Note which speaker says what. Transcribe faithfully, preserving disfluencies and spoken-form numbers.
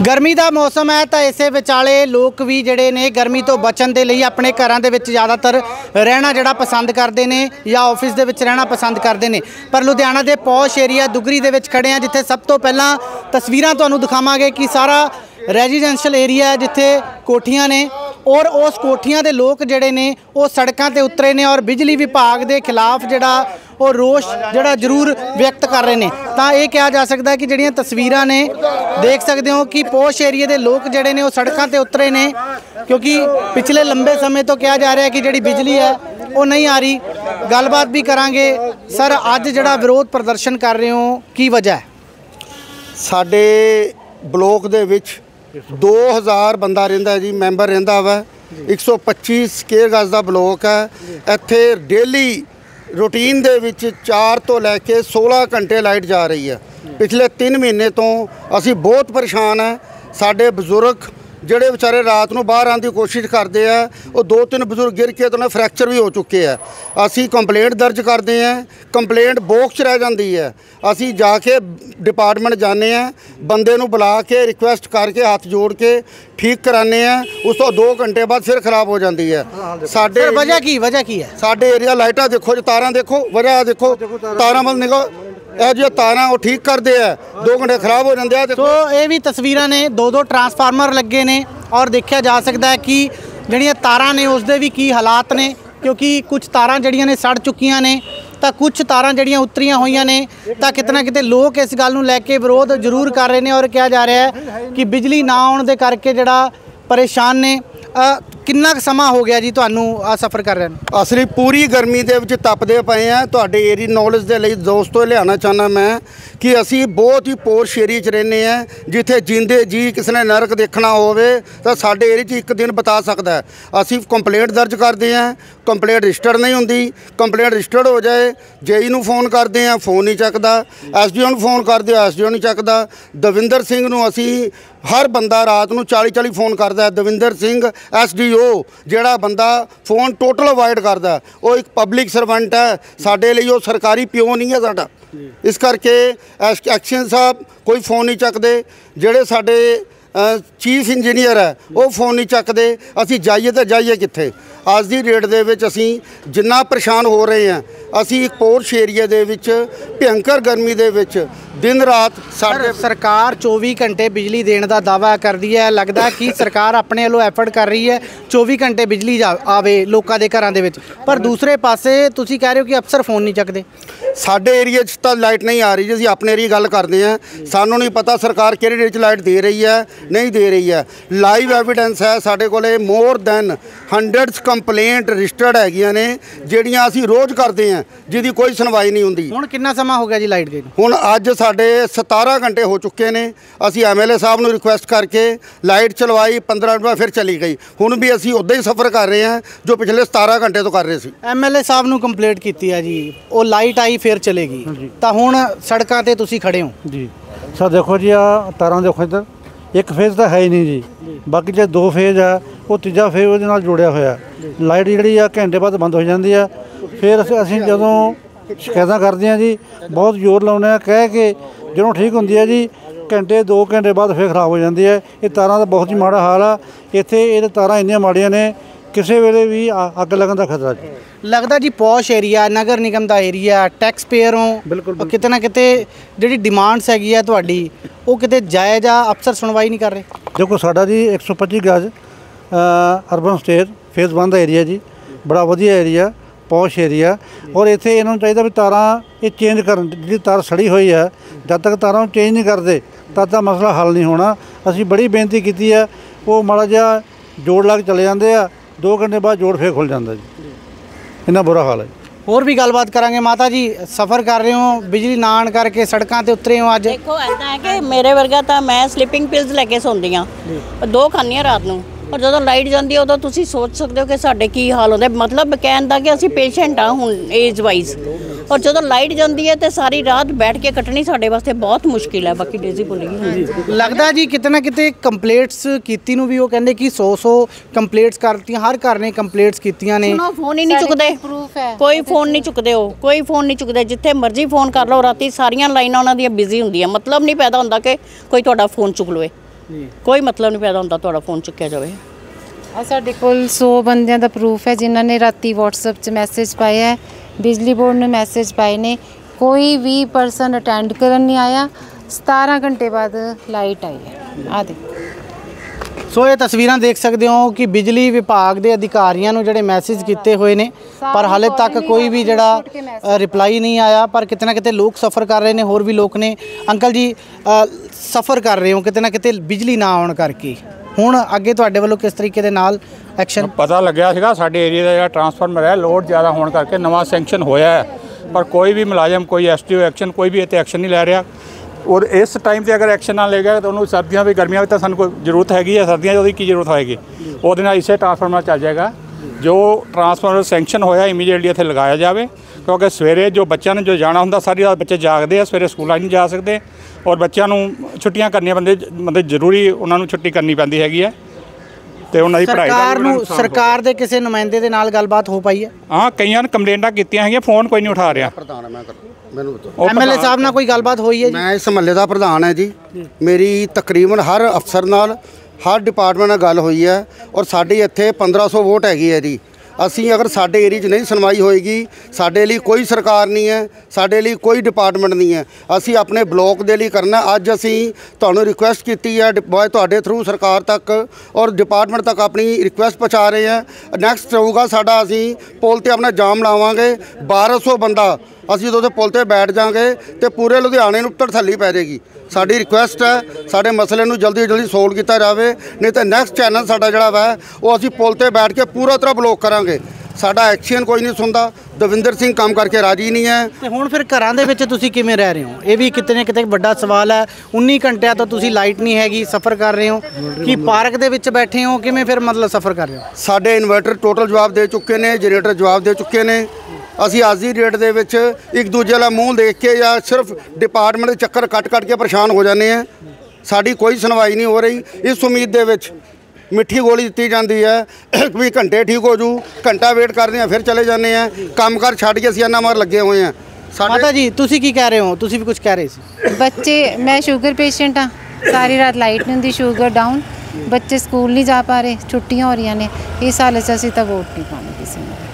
Speaker 1: गर्मी का मौसम है तो इस विचाले लोग भी जोड़े ने गर्मी तो बचन के लिए अपने घरों के ज़्यादातर रहना जोड़ा पसंद करते हैं या ऑफिस के रहना पसंद करते हैं। पर लुधियाना के पौश एरिया दुगरी के खड़े हैं जिथे सब तो पहला तस्वीरां तुहानूं दिखावांगे कि सारा रेजिडेंशियल एरिया है जिथे कोठियां ने और उस कोठियां के लोग जोड़े ने वो सड़कों पर उतरे ने और बिजली विभाग के खिलाफ जोड़ा और रोष जोड़ा जरूर व्यक्त कर रहे हैं। तो ये कहा जा सकता है कि जिहड़ियां तस्वीरां ने देख सकते हो कि पोश एरिए के लोग जोड़े ने वो सड़कों पर उतरे ने क्योंकि पिछले लंबे समय तो कहा जा रहा है कि जिहड़ी बिजली है वो नहीं आ रही। गलबात भी करांगे। सर अज जिहड़ा विरोध प्रदर्शन कर रहे हो की वजह है?
Speaker 2: साडे ब्लॉक दे विच दो हज़ार बंदा रहिंदा जी, मैंबर रहिंदा वा। एक सौ पच्ची स्केयर गज का ब्लॉक है। इत्थे डेली रूटीन दे विच चार तो लैके सोलह घंटे लाइट जा रही है। पिछले तीन महीने तो असी बहुत परेशान है। साडे बजुर्ग ਜਿਹੜੇ ਵਿਚਾਰੇ ਰਾਤ ਨੂੰ ਬਾਹਰ ਆਉਣ ਦੀ ਕੋਸ਼ਿਸ਼ ਕਰਦੇ ਆ ਉਹ ਦੋ ਤਿੰਨ ਬਜ਼ੁਰਗ ਗਿਰ ਕੇ ਤੋਂ ਫ੍ਰੈਕਚਰ ਵੀ ਹੋ ਚੁੱਕੇ ਆ। ਅਸੀਂ ਕੰਪਲੇਂਟ ਦਰਜ ਕਰਦੇ ਆ, ਕੰਪਲੇਂਟ ਬਾਕਸ 'ਚ ਰਹਿ ਜਾਂਦੀ ਹੈ। ਅਸੀਂ ਜਾ ਕੇ डिपार्टमेंट जाने बंदे नूं बुला के रिक्वेस्ट करके हाथ जोड़ के ठीक कराने उस तो दो घंटे बाद फिर खराब हो जाती है। साडे
Speaker 1: वजह की वजह की है?
Speaker 2: साडे एरिया लाइटा देखो जो तारा देखो, वजह देखो तारा मत निको यह जो तारा वो ठीक करते हैं, दो घंटे खराब हो जाते हैं।
Speaker 1: तो ये भी तस्वीरां ने दो दो ट्रांसफार्मर लगे ने और देखा जा सकता है कि जिहड़ियां तारां ने उसदे भी की हालात ने क्योंकि कुछ तारां जिहड़ियां ने सड़ चुकियां ने तो कुछ तारां जिहड़ियां उतरियां होईयां ने। तो कितना किते लोग इस गल नूं लैके विरोध जरूर कर रहे हैं और कहा जा रहा है कि बिजली ना आउण दे करके जिहड़ा परेशान ने। कितना समा हो गया जी तुहानूं आ सफ़र कर रहे हैं?
Speaker 2: असली पूरी गर्मी दे विच तपदे पए हैं। तुहाडे एरिया नॉलेज दे लई दोस्तों लियाना चाहना मैं कि असी बहुत ही पोश एरिया च रहिंदे हैं जिथे जींदे जी किसी ने नरक देखना होवे तो साडे एरिया च एक दिन बिता सकता है। असी कंप्लेंट दर्ज करते हैं, कंप्लेंट रजिस्टर्ड नहीं होंदी। कंप्लेंट रजिस्टर्ड हो जाए जेई नूं फोन करते हैं, फोन नहीं चकदा। एस डी ओ नूं फोन करते एस डी ओ नहीं चकदा। दविंदर सिंह नूं असी हर बंदा रात नूं चाली चाली फोन करता है। Davinder Singh S D O जिहड़ा बंदा फोन टोटल अवॉइड करता वो एक पब्लिक सर्वेंट है, साडे लई वो सरकारी प्यो नहीं है साडा। इस करके एक्शन साहब कोई फोन नहीं चकते। जिहड़े साडे चीफ इंजीनियर है वो फोन नहीं चकते। असी जाइए तो जाइए कित्थे? अज की डेट दे विच असी जिन्ना परेशान हो रहे हैं। असी एक पोर्श एरिया दे विच भयंकर गर्मी दे विच दिन रात साडे
Speaker 1: सरकार चौबी घंटे बिजली देने का दावा करती है। लगता है कि सरकार अपने वालों एफर्ट कर रही है चौबी घंटे बिजली आवे लोगों के घरों के विच, पर दूसरे पासे तुसी कह रहे हो कि अफसर फोन नहीं चकते।
Speaker 2: साडे एरिया च तो लाइट नहीं आ रही जी, असीं अपने एरिया गल करते हैं। सानू नहीं पता सरकार किहड़े एरिया च लाइट दे रही है नहीं दे रही है। लाइव एविडेंस है साडे कोले more than hundreds complaint registered हैगियां ने जिहड़ियां असीं रोज़ करते हैं जिहदी कोई सुनवाई नहीं हुंदी।
Speaker 1: हुण कितना समा हो गया जी लाइट गई?
Speaker 2: हुण अज साडे सतारह घंटे हो चुके ने। असीं एम एल ए साहब नूं रिक्वेस्ट करके लाइट चलवाई, पंद्रह मिनट बाद फिर चली गई। हुण भी असीं उद्दां ही सफ़र कर रहे हैं जो पिछले सतारह घंटे तो कर रहे सी।
Speaker 1: एम एल ए साहब नूं कंप्लेंट कीती है जी, वो लाइट आई फिर चलेगी तो हुण सड़कों ते तुसीं खड़े हो जी।
Speaker 3: सर देखो जी आ तारां देखो इधर एक फेज तो है ही नहीं जी, बाकी जो दो फेज है वो तीजा फेज वो नाल जुड़िया होया। लाइट जी घंटे बाद बंद हो जाती है। फिर असीं जदों शिकायत करते हैं जी बहुत जोर लाने कह के जो ठीक होंगी है जी घंटे दो घंटे बाद फिर खराब हो जाती है। ये तारां का बहुत ही माड़ा हाल है। इत्थे ये तारां इन्नियां माड़ियां ने किसी वेले भी अग लगन का खतरा जी।
Speaker 1: लगता जी पौश एरिया नगर निगम का एरिया टैक्स पेयरों बिल्कुल किते ना किते जिहड़ी डिमांड्स हैगी है तुहाडी वो किते जायज़ आ, अफसर सुनवाई नहीं कर रहे।
Speaker 3: देखो साडा जी एक सौ पच्ची गज अर्बन स्टेट फेज वन का एरिया जी, बड़ा वधिया एरिया पौश एरिया। और इत्थे इन्हां नूं चाहीदा भी तारां ये चेंज करन, जिहड़ी तार सड़ी हुई है जब तक तारां चेंज नहीं करते तद तक मसला हल नहीं होना। असीं बड़ी बेनती की है, वो माड़ा जिहा जोड़ ला के चले जाते हैं, दो घंटे बाद जोड़ फिर खुल जाता जी। इन्ना बुरा हाल है।
Speaker 1: और भी गलबात करांगे। माता जी सफ़र कर रहे हो बिजली ना आने करके सड़कों ते उतरे हो अज?
Speaker 4: देखो ऐसा है कि मेरे वर्गा तो मैं स्लीपिंग पिल्स लैके सौंदी हाँ, दो खानी हाँ रात नूं और जो लाइट जाती है उदों तुसीं सोच सकते हो कि साडे की हाल होंदा। मतलब कहण दा कि असीं पेशेंट हाँ हुण एज वाइज, और जो लाइट जाती है तो सारी रात बैठ के कटनी साडे वास्ते बहुत मुश्किल है। बाकी डेजी बोलेगी।
Speaker 1: लगता जी किते ना किते कंप्लेंट्स कीती नूं भी वो कहंदे कि सौ सौ कंप्लेंट्स करतियां, हर घर ने कंप्लेंट्स कीतियां ने।
Speaker 4: फोन ही नहीं चुकते, कोई फोन नहीं चुकते, हो कोई फोन नहीं चुकते। जिथे मर्जी फोन कर लो राती सारियां लाइनां उन्हां दियां बिजी हुंदियां। मतलब नहीं पैदा होंदा कि कोई तुहाडा फोन चुक लवे। ਕੋਈ ਮਤਲਬ ਨਹੀਂ ਪੈਦਾ ਹੁੰਦਾ ਤੁਹਾਡਾ ਫੋਨ ਚੁੱਕਿਆ ਜਾਵੇ।
Speaker 5: ਆ ਸਾਡੇ ਕੋਲ ਸੌ ਬੰਦਿਆਂ ਦਾ ਪ੍ਰੂਫ ਹੈ ਜਿਨ੍ਹਾਂ ਨੇ ਰਾਤੀ WhatsApp 'ਚ ਮੈਸੇਜ ਪਾਇਆ ਹੈ, ਬਿਜਲੀ ਬੋਰਡ ਨੂੰ ਮੈਸੇਜ ਪਾਏ ਨੇ, ਕੋਈ ਵੀ ਪਰਸਨ ਅਟੈਂਡ ਕਰਨ ਨਹੀਂ ਆਇਆ। ਸਤਾਰਾਂ ਘੰਟੇ ਬਾਅਦ ਲਾਈਟ ਆਈ ਹੈ। ਆ ਦੇਖੋ,
Speaker 1: ਸੋ ਇਹ ਤਸਵੀਰਾਂ ਦੇਖ ਸਕਦੇ ਹੋ ਕਿ ਬਿਜਲੀ ਵਿਭਾਗ ਦੇ ਅਧਿਕਾਰੀਆਂ ਨੂੰ ਜਿਹੜੇ ਮੈਸੇਜ ਕੀਤੇ ਹੋਏ ਨੇ, ਪਰ ਹਾਲੇ ਤੱਕ ਕੋਈ ਵੀ ਜਿਹੜਾ ਰਿਪਲਾਈ ਨਹੀਂ ਆਇਆ। ਪਰ ਕਿਤੇ ਨਾ ਕਿਤੇ ਲੋਕ ਸਫਰ ਕਰ ਰਹੇ ਨੇ, ਹੋਰ ਵੀ ਲੋਕ ਨੇ। ਅੰਕਲ ਜੀ ਸਫਰ ਕਰ ਰਹੇ ਹੋ ਕਿਤੇ ਨਾ ਕਿਤੇ ਬਿਜਲੀ ਨਾ ਆਉਣ ਕਰਕੇ, ਹੁਣ ਅੱਗੇ ਤੁਹਾਡੇ ਵੱਲੋਂ ਕਿਸ ਤਰੀਕੇ ਦੇ ਨਾਲ ਐਕਸ਼ਨ?
Speaker 6: ਪਤਾ ਲੱਗਿਆ ਸੀਗਾ ਸਾਡੇ ਏਰੀਆ ਦਾ ਜਿਹੜਾ ਟਰਾਂਸਫਾਰਮਰ ਹੈ ਲੋਡ ਜ਼ਿਆਦਾ ਹੋਣ ਕਰਕੇ ਨਵਾਂ ਸੈਂਕਸ਼ਨ ਹੋਇਆ ਹੈ, ਪਰ ਕੋਈ ਵੀ ਮੁਲਾਜ਼ਮ, ਕੋਈ ਐਸਟੀਓ ਐਕਸ਼ਨ, ਕੋਈ ਵੀ ਇੱਥੇ ਐਕਸ਼ਨ ਨਹੀਂ ਲੈ ਰਿਹਾ। ਔਰ ਇਸ ਟਾਈਮ ਤੇ ਅਗਰ ਐਕਸ਼ਨ ਨਾ ਲਏਗਾ ਤਾਂ ਉਹਨੂੰ ਸਰਦੀਆਂ ਵੀ ਗਰਮੀਆਂ ਵਿੱਚ ਤਾਂ ਸਾਨੂੰ ਕੋਈ ਜ਼ਰੂਰਤ ਹੈਗੀ ਹੈ, ਸਰਦੀਆਂ 'ਚ ਉਹਦੀ ਕੀ ਜ਼ਰੂਰਤ ਹੋਏਗੀ? ਉਹਦੇ ਨਾਲ ਇਸੇ ਟਰਾਂਸਫਾਰਮਰ ਚੱਲ ਜਾਏਗਾ। ਜੋ ਟਰਾਂਸਫਾਰਮਰ ਸੈਂਕਸ਼ਨ ਹੋਇਆ ਇਮੀਡੀਏਟਲੀ ਇੱਥੇ ਲਗਾਇਆ ਜਾਵੇ, ਕਿਉਂਕਿ ਸਵੇਰੇ ਜੋ ਬੱਚਿਆਂ ਨੇ ਜੋ ਜਾਣਾ ਹੁੰਦਾ ਸਾਰੀ ਰਾਤ ਬੱਚੇ ਜਾਗਦੇ ਆ, ਸਵੇਰੇ ਸਕੂਲਾਂ ਨਹੀਂ ਜਾ ਸਕਦੇ ਔਰ ਬੱਚਿਆਂ ਨੂੰ ਛੁੱਟੀਆਂ ਕਰਨੀਆਂ ਬੰਦੇ ਮਤਲਬ ਜ਼ਰੂਰੀ ਉਹਨਾਂ ਨੂੰ ਛੁੱਟੀ ਕਰਨੀ ਪੈਂਦੀ ਹੈਗੀ ਹੈ ਤੇ ਉਹਨਾਂ ਦੀ ਪੜ੍ਹਾਈ
Speaker 1: ਸਰਕਾਰ ਨੂੰ ਸਰਕਾਰ ਦੇ ਕਿਸੇ ਨੁਮਾਇੰਦੇ ਦੇ ਨਾਲ ਗੱਲਬਾਤ ਹੋ ਪਾਈ ਹੈ?
Speaker 6: ਹਾਂ, ਕਈਆਂ ਨੇ ਕੰਪਲੇਂਟਾਂ ਕੀਤੀਆਂ ਹੈਗੀਆਂ, ਫੋਨ ਕੋਈ ਨਹੀਂ ਉਠਾ ਰਿਹਾ।
Speaker 2: ਪ੍ਰਧਾਨ ਮੈਂ ਮੈਨੂੰ
Speaker 1: ਐਮਐਲਏ ਸਾਹਿਬ ਨਾਲ ਕੋਈ ਗੱਲਬਾਤ ਹੋਈ ਹੈ ਜੀ?
Speaker 2: ਮੈਂ ਇਸ ਮਹੱਲੇ ਦਾ ਪ੍ਰਧਾਨ ਹੈ ਜੀ। ਮੇਰੀ ਤਕਰੀਬਨ ਹਰ ਅਫਸਰ ਨਾਲ, ਹਰ ਡਿਪਾਰਟਮੈਂਟ ਨਾਲ ਗੱਲ ਹੋਈ ਹੈ ਔਰ ਸਾਡੀ ਇੱਥੇ ਪੰਦਰਾਂ ਸੌ ਵੋਟ ਹੈਗੀ ਹੈ ਜੀ। ਅਸੀਂ ਅਗਰ ਸਾਡੇ ਏਰੀਆ 'ਚ ਨਹੀਂ ਸੁਣਵਾਈ ਹੋਏਗੀ, ਸਾਡੇ ਲਈ ਕੋਈ ਸਰਕਾਰ ਨਹੀਂ ਹੈ, ਸਾਡੇ ਲਈ ਕੋਈ ਡਿਪਾਰਟਮੈਂਟ ਨਹੀਂ ਹੈ। ਅਸੀਂ ਆਪਣੇ ਬਲੋਕ ਦੇ ਲਈ ਕਰਨਾ। ਅੱਜ ਅਸੀਂ ਤੁਹਾਨੂੰ ਰਿਕੁਐਸਟ ਕੀਤੀ ਹੈ ਤੁਹਾਡੇ ਥਰੂ ਸਰਕਾਰ ਤੱਕ ਔਰ ਡਿਪਾਰਟਮੈਂਟ ਤੱਕ ਆਪਣੀ ਰਿਕੁਐਸਟ ਪਹੁੰਚਾ ਰਹੇ ਹਾਂ। ਨੈਕਸਟ ਰਹੂਗਾ ਸਾਡਾ, ਅਸੀਂ ਪੁਲ ਤੇ ਆਪਣਾ ਜਾਮ ਲਾਵਾਂਗੇ। ਬਾਰਾਂ ਸੌ ਬੰਦਾ ਅਸੀਂ ਜਦੋਂ ਪੁਲ ਤੇ ਬੈਠ ਜਾਵਾਂਗੇ ਤੇ ਪੂਰੇ ਲੁਧਿਆਣੇ ਨੂੰ ਤਸੱਲੀ ਪੈ ਜਾਏਗੀ। ਸਾਡੀ ਰਿਕੁਐਸਟ ਹੈ ਸਾਡੇ ਮਸਲੇ ਨੂੰ ਜਲਦੀ ਜਲਦੀ ਸੋਲਵ ਕੀਤਾ ਜਾਵੇ, ਨਹੀਂ ਤਾਂ ਨੈਕਸਟ ਚੈਨਲ ਸਾਡਾ ਜਿਹੜਾ ਵਾ ਉਹ ਅਸੀਂ ਪੁਲ ਤੇ ਬੈਠ ਕੇ ਪੂਰਾ ਤਰ੍ਹਾਂ ਬਲੌਕ ਕਰਾਂਗੇ। ਸਾਡਾ ਐਕਸ਼ਨ ਕੋਈ ਨਹੀਂ ਸੁਣਦਾ। ਦਵਿੰਦਰ ਸਿੰਘ ਕੰਮ ਕਰਕੇ ਰਾਜੀ ਨਹੀਂ ਹੈ।
Speaker 1: ਤੇ ਹੁਣ ਫਿਰ ਘਰਾਂ ਦੇ ਵਿੱਚ ਤੁਸੀਂ ਕਿਵੇਂ ਰਹਿ ਰਹੇ ਹੋ? ਇਹ ਵੀ ਕਿਤੇ ਨਾ ਕਿਤੇ ਵੱਡਾ ਸਵਾਲ ਹੈ। ਉੱਨੀ ਘੰਟਿਆਂ ਤੋਂ ਤੁਸੀਂ ਲਾਈਟ ਨਹੀਂ ਹੈਗੀ, ਸਫ਼ਰ ਕਰ ਰਹੇ ਹੋ ਕਿ ਪਾਰਕ ਦੇ ਵਿੱਚ ਬੈਠੇ ਹੋ, ਕਿਵੇਂ ਫਿਰ ਮਤਲਬ ਸਫ਼ਰ ਕਰ ਰਹੇ ਹੋ?
Speaker 2: ਸਾਡੇ ਇਨਵਰਟਰ ਟੋਟਲ ਜਵਾਬ ਦੇ ਚੁੱਕੇ ਨੇ, ਜਨਰੇਟਰ ਜਵਾਬ ਦੇ ਚੁੱਕੇ ਨੇ। ਅਸੀਂ ਅੱਜ ਦੀ ਡੇਟ ਦੇ ਵਿੱਚ ਇੱਕ ਦੂਜੇ ਦਾ ਮੂੰਹ ਦੇਖ ਕੇ ਜਾਂ ਸਿਰਫ ਡਿਪਾਰਟਮੈਂਟ ਦੇ ਚੱਕਰ ਕੱਟ ਕੱਟ ਕੇ ਪਰੇਸ਼ਾਨ ਹੋ ਜਾਂਦੇ ਆ। ਸਾਡੀ ਕੋਈ ਸੁਣਵਾਈ ਨਹੀਂ ਹੋ ਰਹੀ। ਇਸ ਉਮੀਦ ਦੇ ਵਿੱਚ ਮਿੱਠੀ ਗੋਲੀ ਦਿੱਤੀ ਜਾਂਦੀ ਹੈ ਵੀ ਘੰਟੇ ਠੀਕ ਹੋ ਜੂ, ਘੰਟਾ ਵੇਟ ਕਰਦੇ ਆ ਫਿਰ ਚਲੇ ਜਾਂਦੇ ਆ। ਕੰਮ ਕਰ ਛੱਡ ਕੇ ਅਸੀਂ ਇਹਨਾਂ ਮਾਰ ਲੱਗੇ ਹੋਏ ਆ।
Speaker 1: ਮਾਤਾ ਜੀ ਤੁਸੀਂ ਕੀ ਕਹਿ ਰਹੇ ਹੋ? ਤੁਸੀਂ ਵੀ ਕੁਝ ਕਹਿ ਰਹੇ ਸੀ।
Speaker 5: ਬੱਚੇ, ਮੈਂ ਸ਼ੂਗਰ ਪੇਸ਼ੈਂਟ ਹਾਂ, ਸਾਰੀ ਰਾਤ ਲਾਈਟ ਨਹੀਂ ਹੁੰਦੀ, ਸ਼ੂਗਰ ਡਾਊਨ, ਬੱਚੇ ਸਕੂਲ ਨਹੀਂ ਜਾ ਪਾ ਰਹੇ, ਛੁੱਟੀਆਂ ਹੋ ਰਹੀਆਂ ਨੇ। ਇਸ ਹਾਲਤ 'ਚ ਅਸੀਂ ਤਾਂ ਵੋਟ ਨਹੀਂ ਪਾਉਣੀ ਕਿਸੇ ਨੂੰ।